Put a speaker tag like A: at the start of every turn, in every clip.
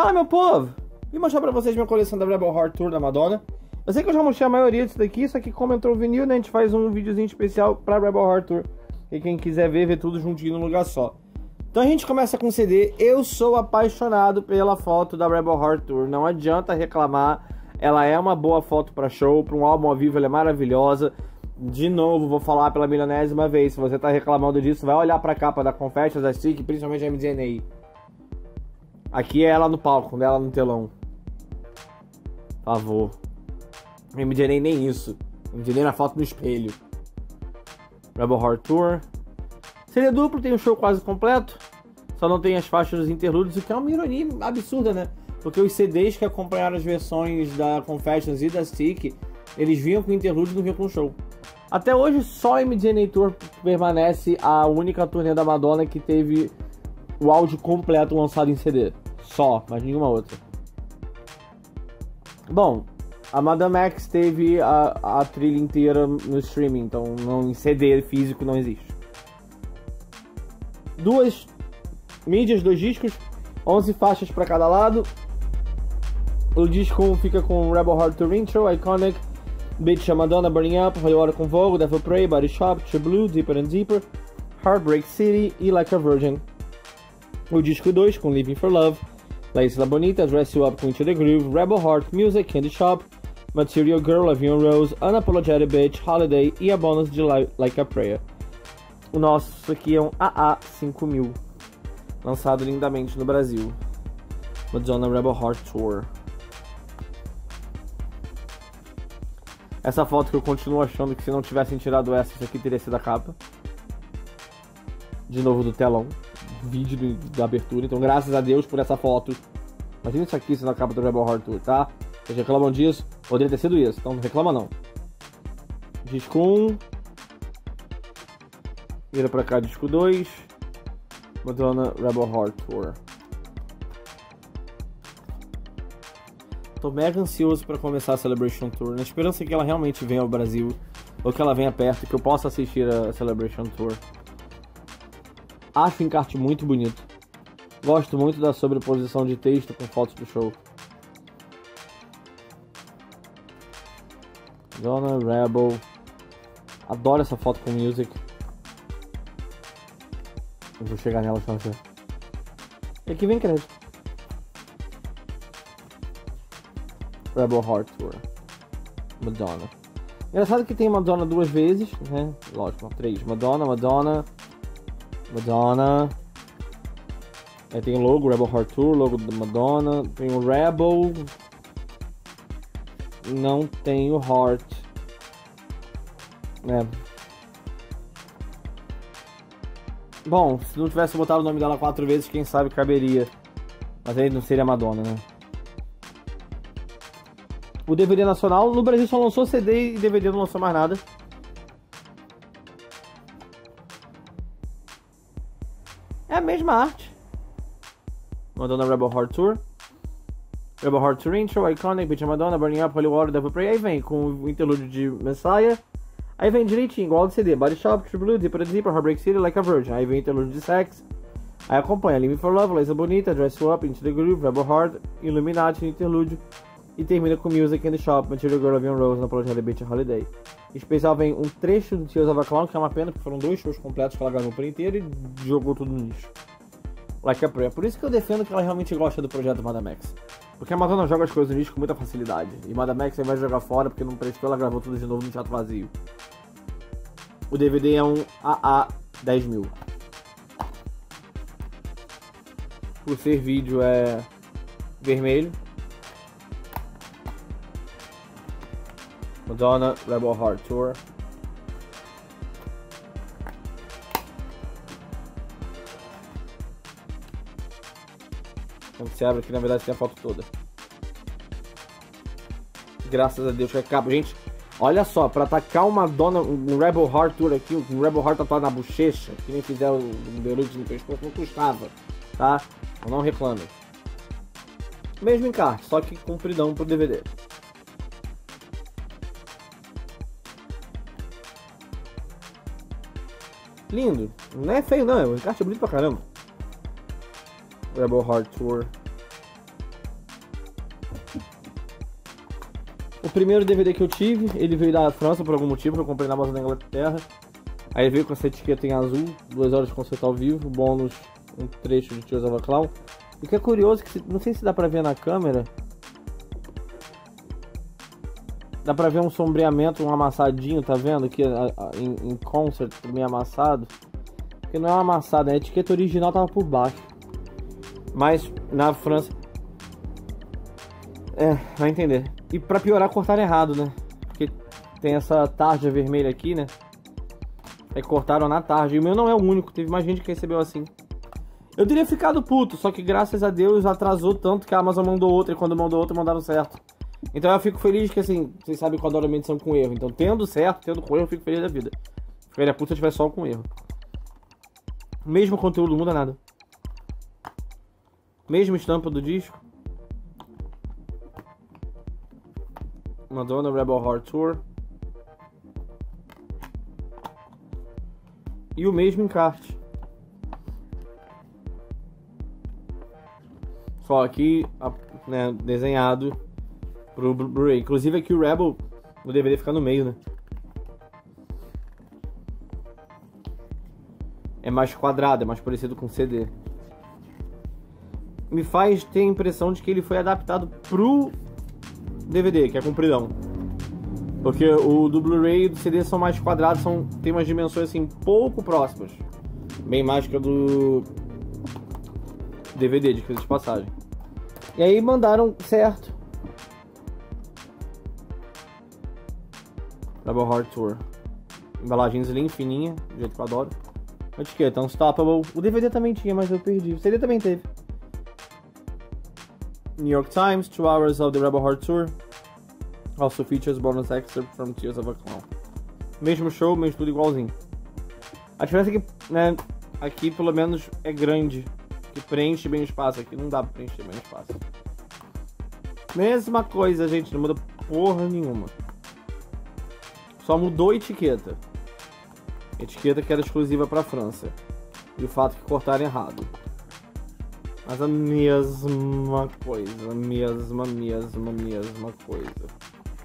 A: Fala, meu povo! Vim mostrar pra vocês minha coleção da Rebel Heart Tour da Madonna. Eu sei que eu já mostrei a maioria disso daqui, só que como entrou o vinil, né, a gente faz um videozinho especial pra Rebel Heart Tour. E quem quiser ver, vê tudo juntinho num lugar só. Então a gente começa com CD. Eu sou apaixonado pela foto da Rebel Heart Tour. Não adianta reclamar. Ela é uma boa foto pra show, pra um álbum ao vivo ela é maravilhosa. De novo, vou falar pela milionésima vez. Se você tá reclamando disso, vai olhar pra capa da Confessions, da Stick, principalmente a MDNA. Aqui é ela no palco, dela no telão. Por favor. MDNA nem isso. MDNA na foto no espelho. Rebel Heart Tour. CD duplo, tem um show quase completo. Só não tem as faixas dos interlúdios, o que é uma ironia absurda, né? Porque os CDs que acompanharam as versões da Confessions e da Stick, eles vinham com interlúdio e não vinham com show. Até hoje, só a MDNA Tour permanece a única turnê da Madonna que teve o áudio completo lançado em CD. Só, mas nenhuma outra. Bom, a Madame X teve a trilha inteira no streaming, então não, em CD físico não existe. Duas mídias, 2 discos, 11 faixas para cada lado. O disco fica com Rebel Heart Tour Intro, Iconic, Bitch a Madonna, Burning Up, Holy Water com Vogue, Devil Pray, Body Shop, True Blue, Deeper and Deeper, Heartbreak City e Like a Virgin. O disco 2 com Living for Love, La Isla Bonita, Dress You Up com Into the Groove, Rebel Heart Music, Candy Shop, Material Girl, Avion Rose, Unapologetic Bitch, Holiday e a bônus de Like a Prayer. O nosso aqui é um AA5000, lançado lindamente no Brasil. Madonna Rebel Heart Tour. Essa foto que eu continuo achando que se não tivessem tirado essa, isso aqui teria sido a capa. De novo do telão. Vídeo da abertura. Então graças a Deus por essa foto. Imagina isso aqui sendo a capa do Rebel Heart Tour, tá? Vocês reclamam disso? Poderia ter sido isso, então não reclama não. Disco 1. Vira pra cá, disco 2. Madonna Rebel Heart Tour. Tô mega ansioso pra começar a Celebration Tour, na esperança que ela realmente venha ao Brasil, ou que ela venha perto, que eu possa assistir a Celebration Tour. Acho o encarte muito bonito. Gosto muito da sobreposição de texto com fotos do show. Madonna Rebel. Adoro essa foto com music. Eu vou chegar nela só. E aqui vem crédito. Rebel Heart Tour. Madonna. Engraçado que tem Madonna 2 vezes, né? Lógico, 3. Madonna. Aí tem o logo, Rebel Heart Tour, logo da Madonna. Tem o Rebel. Não tem o Heart. Bom, se não tivesse botado o nome dela 4 vezes, quem sabe caberia. Mas aí não seria Madonna, né? O DVD nacional, no Brasil só lançou CD e DVD não lançou mais nada. É a mesma arte. Madonna Rebel Heart Tour. Rebel Heart Tour Intro, Iconic, Bitch Madonna, Burning Up, Holy Water, Devil Pray. Aí vem com o interlúdio de Messiah. Aí vem direitinho, igual do CD. Body Shop, True Blue, Deeper and Deeper, Heartbreak City, Like a Virgin. Aí vem o interlúdio de Sex. Aí acompanha Living for Love, La Isla Bonita, Dress You Up, Into the Groove, Rebel Heart, Illuminati, interlúdio. E termina com Music in the Shop, Material Girl, Avion Rose, Unapologetic Bitch, Holiday. Em especial vem um trecho do Tears of a Clown, que é uma pena, porque foram 2 shows completos que ela gravou por inteiro e jogou tudo no lixo. Like a Prayer. Por isso que eu defendo que ela realmente gosta do projeto Madame X. Porque a Madonna joga as coisas no lixo com muita facilidade. E Madame X, ao invés de jogar fora, porque não prestou, ela gravou tudo de novo no teatro vazio. O DVD é um AA10000. Por ser vídeo é vermelho. Madonna Rebel Heart Tour. Quando você abre aqui, na verdade tem a foto toda. Graças a Deus que é capa. Gente, olha só, pra atacar uma Madonna, um Rebel Heart Tour aqui, um Rebel Heart tatuado na bochecha, que nem fizeram um Deluxe no pescoço, não custava, tá? Não reclame. Mesmo encarte, só que compridão pro DVD. Lindo. Não é feio não, é um encarte bonito pra caramba. Rebel Heart Tour. primeiro DVD que eu tive, ele veio da França por algum motivo, que eu comprei na Amazon da Inglaterra. Aí veio com essa etiqueta em azul, 2 horas de concerto ao vivo, bônus, um trecho de Tears of a Clown. O que é curioso, que não sei se dá pra ver na câmera, dá pra ver um sombreamento, um amassadinho, tá vendo? Aqui em concert, meio amassado. Porque não é um amassado, a etiqueta original tava por baixo. Mas na França... vai entender. E pra piorar, cortaram errado, né? Porque tem essa tarja vermelha aqui, né? Aí cortaram na tarja. E o meu não é o único, teve mais gente que recebeu assim. Eu teria ficado puto, só que graças a Deus atrasou tanto que a Amazon mandou outra. E quando mandou outra, mandaram certo. Então eu fico feliz que, assim, vocês sabem que eu adoro a medição com erro. Então tendo certo, tendo com erro, eu fico feliz da vida. Ficaria puto se eu tiver só com erro. Mesmo conteúdo, não muda nada. Mesma estampa do disco. Madonna Rebel Heart Tour. E o mesmo encarte. Só aqui, né, desenhado pro Blu-ray. Inclusive aqui o Rebel, o DVD fica no meio, né? É mais quadrado, é mais parecido com CD. Me faz ter a impressão de que ele foi adaptado pro DVD, que é compridão. Porque o do Blu-ray e do CD são mais quadrados, tem umas dimensões assim pouco próximas. Bem mais que a do DVD, de passagem. E aí mandaram certo. Rebel Heart Tour. Embalagem slim, fininha, do jeito que eu adoro. Etiqueta Unstoppable. O DVD também tinha, mas eu perdi. O CD também teve. New York Times, 2 hours of the Rebel Heart Tour. Also features bonus excerpt from Tears of a Clown. Mesmo show, mesmo tudo igualzinho. A diferença é que, né, aqui pelo menos é grande, que preenche bem o espaço. Aqui não dá pra preencher bem o espaço. Mesma coisa, gente, não muda porra nenhuma. Só mudou a etiqueta. Etiqueta que era exclusiva pra França. E o fato que cortaram errado. Mas a mesma coisa, a mesma coisa.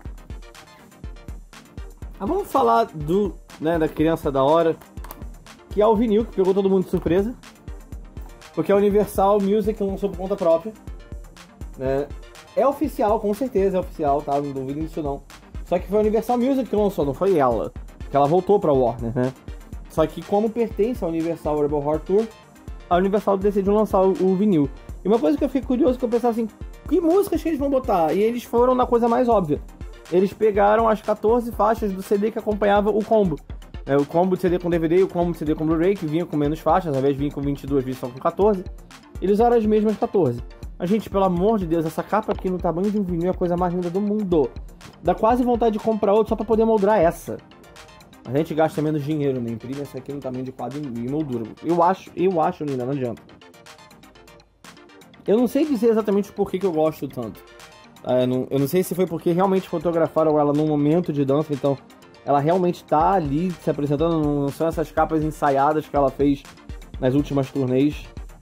A: Vamos falar da criança da hora, que é o vinil, que pegou todo mundo de surpresa. Porque a Universal Music lançou por conta própria, né? É oficial, com certeza é oficial, tá? Não duvido disso não. Só que foi a Universal Music que lançou, não foi ela. Porque ela voltou pra Warner, né? Só que como pertence à Universal Rebel Heart Tour, a Universal decidiu lançar o vinil. E uma coisa que eu fiquei curioso, que eu pensava assim, que músicas que eles vão botar? E eles foram na coisa mais óbvia. Eles pegaram as 14 faixas do CD que acompanhava o combo. O combo de CD com DVD e o combo de CD com Blu-ray, que vinha com menos faixas, ao invés de vir com 22, vinha só com 14. Eles usaram as mesmas 14. Mas, gente, pelo amor de Deus, essa capa aqui no tamanho de um vinil é a coisa mais linda do mundo. Dá quase vontade de comprar outro só pra poder moldurar essa. A gente gasta menos dinheiro, né? Imprime essa aqui no tamanho de quadro e moldura. Eu acho linda, não adianta. Eu não sei dizer exatamente por que eu gosto tanto. Eu não sei se foi porque realmente fotografaram ela num momento de dança, então ela realmente tá ali se apresentando, não são essas capas ensaiadas que ela fez nas últimas turnês.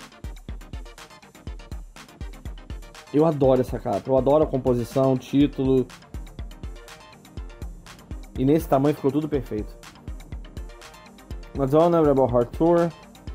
A: Eu adoro essa capa, eu adoro a composição, o título. E nesse tamanho ficou tudo perfeito. Madonna Rebel Heart Tour.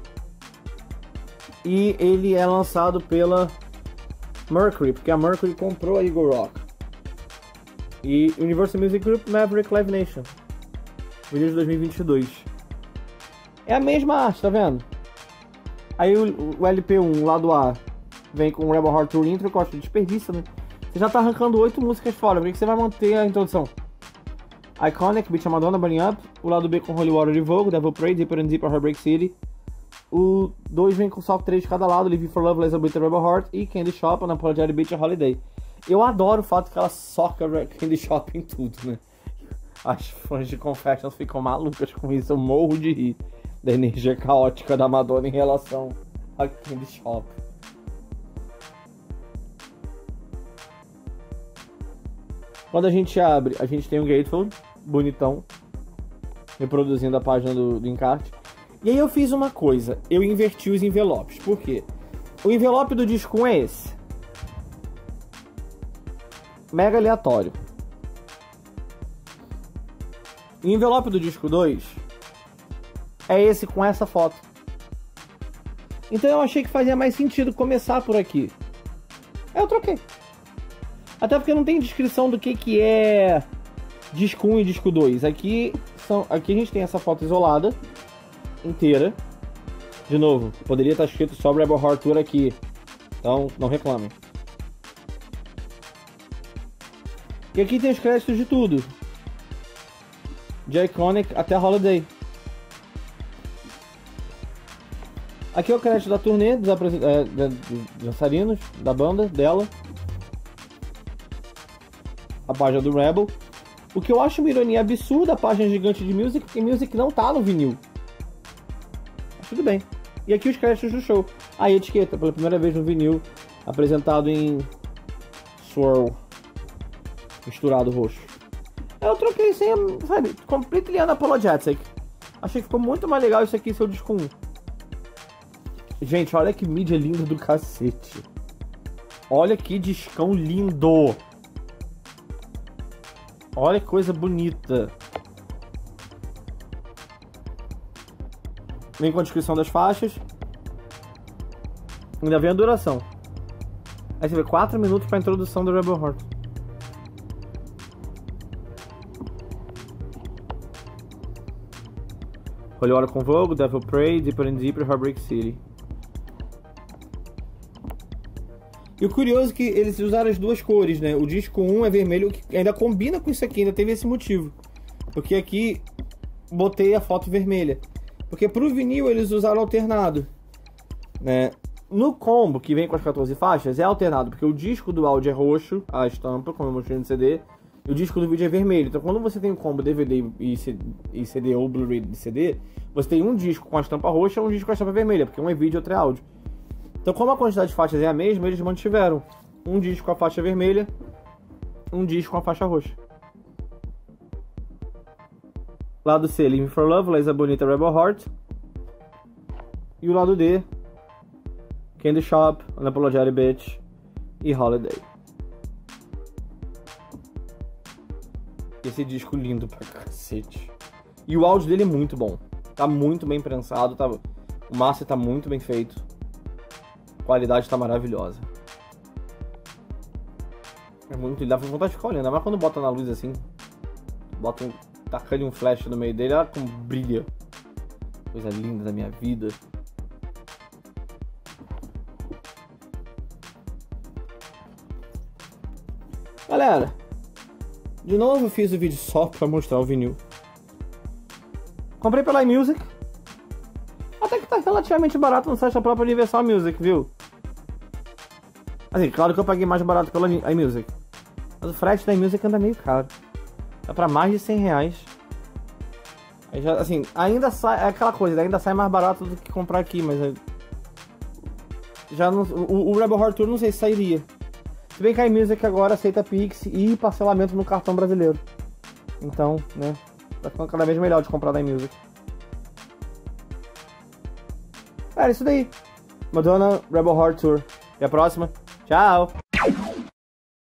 A: E ele é lançado pela Mercury, porque a Mercury comprou a Eagle Rock. E Universal Music Group, Maverick Live Nation. Vídeo de 2022. É a mesma arte, tá vendo? Aí o LP1, lado A, vem com o Rebel Heart Tour intro, que eu acho desperdício, né? Você já tá arrancando 8 músicas fora, por que você vai manter a introdução? Iconic, Beat a Madonna, Burning Up. O lado B com Holy Water de Vogue, Devil Prey, Deeper and Deeper, Heartbreak City. O 2 vem com só 3 de cada lado, Live for Love, Laser Beat, Rebel Heart. E Candy Shop, Unapologetic Beat, Holiday. Eu adoro o fato que ela soca Candy Shop em tudo, né? As fãs de Confessions ficam malucas com isso, eu morro de rir da energia caótica da Madonna em relação a Candy Shop. Quando a gente abre, a gente tem um Gatefold, bonitão, reproduzindo a página do encarte. E aí eu fiz uma coisa, eu inverti os envelopes. Por quê? O envelope do disco 1 é esse. Mega aleatório. O envelope do disco 2 é esse com essa foto. Então eu achei que fazia mais sentido começar por aqui. Aí eu troquei. Até porque não tem descrição do que é disco 1 e disco 2. Aqui a gente tem essa foto isolada, inteira. De novo, poderia estar escrito só Rebel Heart Tour aqui. Então, não reclamem. E aqui tem os créditos de tudo. De Iconic até Holiday. Aqui é o crédito da turnê dos dançarinos, da banda, dela. A página do Rebel. O que eu acho uma ironia absurda, a página gigante de Music, porque Music não tá no vinil. Mas tudo bem. E aqui os créditos do show. A etiqueta, pela primeira vez no vinil, apresentado em swirl, misturado roxo. Eu troquei sem, sabe, completely unapologetic. Achei que ficou muito mais legal isso aqui, seu disco 1. Gente, olha que mídia linda do cacete. Olha que discão lindo. Olha que coisa bonita. Vem com a descrição das faixas. Ainda vem a duração. Aí você vê 4 minutos para a introdução do Rebel Heart. Holy Water com Vogue, Devil Pray, Deeper and Deeper, Heartbreak City. E o curioso é que eles usaram as duas cores, né? O disco 1 é vermelho, que ainda combina com isso aqui, ainda teve esse motivo. Porque aqui botei a foto vermelha. Porque pro vinil eles usaram alternado, né? No combo, que vem com as 14 faixas, é alternado, porque o disco do áudio é roxo, a estampa, como eu mostrei no CD, e o disco do vídeo é vermelho. Então quando você tem um combo DVD e CD ou Blu-ray de CD, você tem um disco com a estampa roxa e um disco com a estampa vermelha, porque um é vídeo e outro é áudio. Então como a quantidade de faixas é a mesma, eles mantiveram um disco com a faixa vermelha, um disco com a faixa roxa. Lado C, Living for Love, Laser Bonita, Rebel Heart. E o lado D, Candy Shop, Unapologetic Bitch e Holiday. Esse disco lindo pra cacete. E o áudio dele é muito bom. Tá muito bem prensado, tá... o master tá muito bem feito. A qualidade tá maravilhosa. É muito... dá vontade de ficar olhando, mas quando bota na luz assim, bota tacando um flash no meio dele, olha como brilha. Coisa linda da minha vida. Galera, de novo eu fiz o vídeo só pra mostrar o vinil. Comprei pela iMusic. Até que tá relativamente barato no site da própria Universal Music, viu? Assim, claro que eu paguei mais barato pela iMusic. Mas o frete da iMusic anda meio caro. Tá pra mais de 100 reais. Aí já, assim, ainda sai... é aquela coisa, ainda sai mais barato do que comprar aqui, mas... já não, o Rebel Heart Tour não sei se sairia. Se bem que a iMusic agora aceita Pix e parcelamento no cartão brasileiro. Então, né, tá ficando cada vez melhor de comprar da iMusic. Era isso daí. Madonna, Rebel Heart Tour. Até a próxima. Tchau!